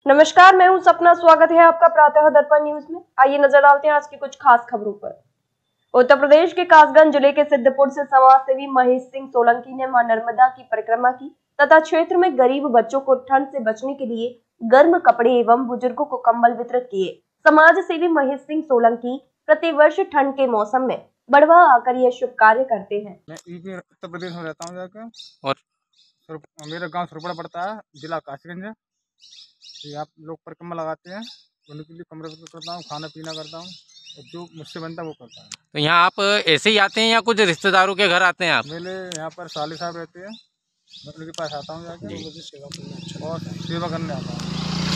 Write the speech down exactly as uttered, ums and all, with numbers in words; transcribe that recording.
नमस्कार, मैं हूं सपना। स्वागत है आपका प्रातः दर्पण न्यूज में। आइए नजर डालते हैं आज की कुछ खास खबरों पर। उत्तर प्रदेश के कासगंज जिले के सिद्धपुर से समाज सेवी महेश सिंह सोलंकी ने मां नर्मदा की परिक्रमा की तथा क्षेत्र में गरीब बच्चों को ठंड से बचने के लिए गर्म कपड़े एवं बुजुर्गों को कंबल वितरित किए। समाज सेवी महेश सिंह सोलंकी प्रतिवर्ष ठंड के मौसम में बढ़वा आकर यह शुभ कार्य करते हैं। मैं यूपी उत्तर प्रदेश में रहता हूँ जाकर, और मेरा गांव सुरपड़ा पड़ता है, जिला कासगंज है। आप लोग परिक्रमा लगाते हैं, उनके लिए कमरे करता हूँ, खाना पीना करता हूँ, और जो मुझसे बनता है वो करता है। तो यहाँ आप ऐसे ही आते हैं या कुछ रिश्तेदारों के घर आते हैं आप? मेरे यहाँ पर साले साहब रहते हैं, मैं उनके पास आता हूँ जाकर और सेवा करने आता हूँ।